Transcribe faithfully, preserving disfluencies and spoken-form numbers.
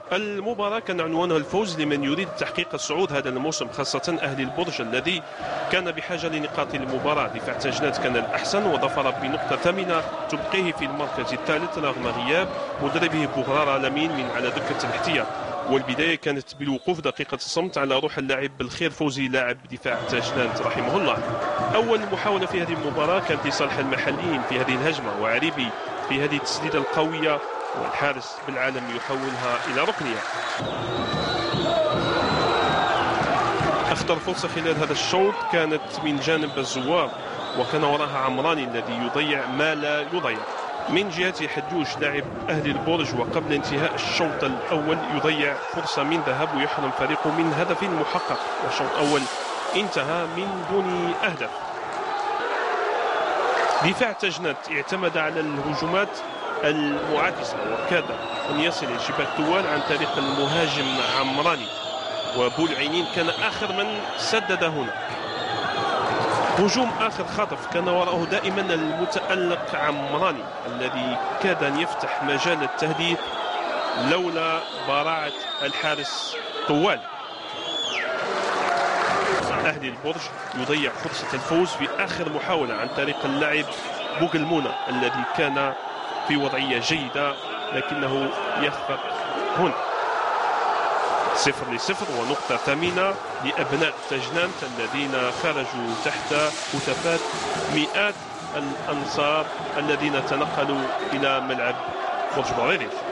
المباراة كان عنوانها الفوز لمن يريد تحقيق الصعود هذا الموسم، خاصة أهلي البرج الذي كان بحاجة لنقاط المباراة. دفاع تاجنات كان الأحسن وظفر بنقطة ثامنة تبقيه في المركز الثالث رغم غياب مدربه بوغرارا لامين من على دكة الاحتياط. والبداية كانت بالوقوف دقيقة الصمت على روح اللاعب بالخير فوزي لاعب دفاع تاجنات رحمه الله. أول محاولة في هذه المباراة كانت لصالح المحليين في هذه الهجمة، وعريبي في هذه التسديدة القوية والحارس بالعالم يحولها إلى ركنية. أخطر فرصة خلال هذا الشوط كانت من جانب الزوار، وكان وراها عمراني الذي يضيع ما لا يضيع. من جهة حجوش لاعب أهل البرج وقبل انتهاء الشوط الأول يضيع فرصة من ذهب ويحرم فريقه من هدف محقق، والشوط الأول انتهى من دون أهداف. دفاع تاجنات اعتمد على الهجمات المعاكسة وكاد أن يصل إلى شباك توال عن طريق المهاجم عمراني، وبولعينين كان آخر من سدد هنا. هجوم آخر خاطف كان وراءه دائما المتألق عمراني الذي كاد أن يفتح مجال التهديد لولا براعة الحارس طوال. أهلي البرج يضيع فرصة الفوز في آخر محاولة عن طريق اللاعب بوغلمونة الذي كان في وضعية جيدة لكنه يخفق هنا. صفر لصفر ونقطة ثامنة لأبناء تاجنات الذين خرجوا تحت هتافات مئات الأنصار الذين تنقلوا إلى ملعب برج بوغريريف.